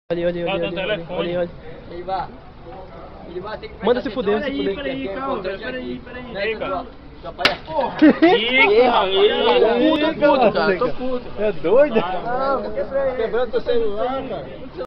Olha. Manda se fuder, se fuder. Peraí, calma, peraí. Aí, cara. Tô puto, cara. É doido? Quebrando teu celular, cara.